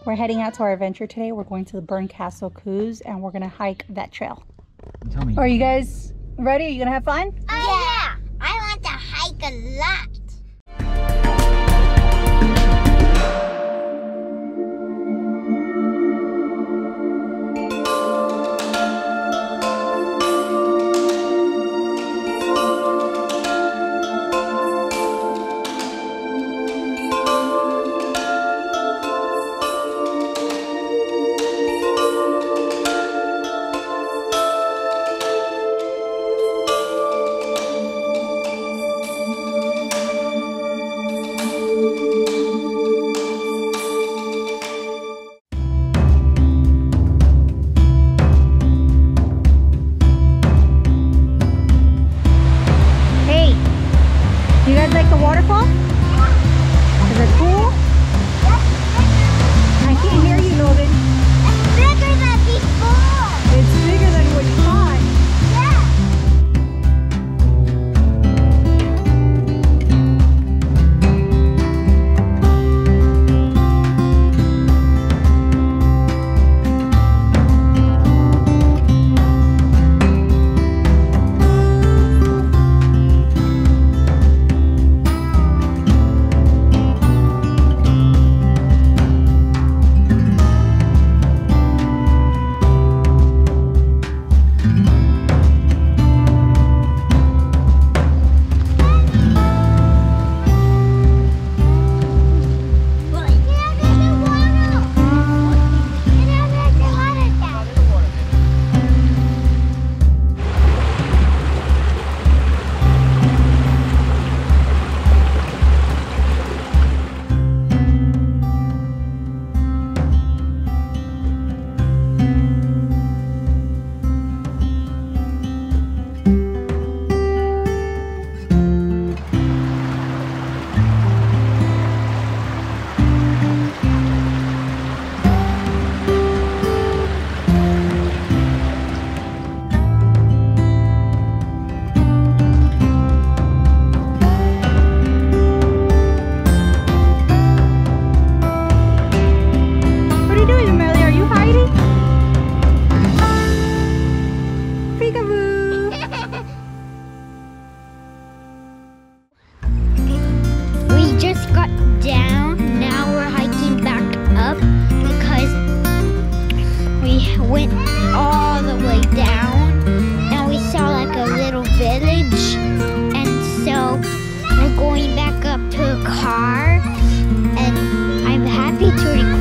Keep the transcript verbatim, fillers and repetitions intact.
We're heading out to our adventure today. We're going to the Bernkastel Cruise and we're gonna hike that trail. Tell me. Are you guys ready? Are you gonna have fun? Uh, yeah, I want to hike a lot. You guys like the waterfall? Is it cool? I can't hear you, Logan. It's bigger than before. It's bigger than what you thought. Went all the way down and we saw like a little village, and so we're going back up to a car, and I'm happy to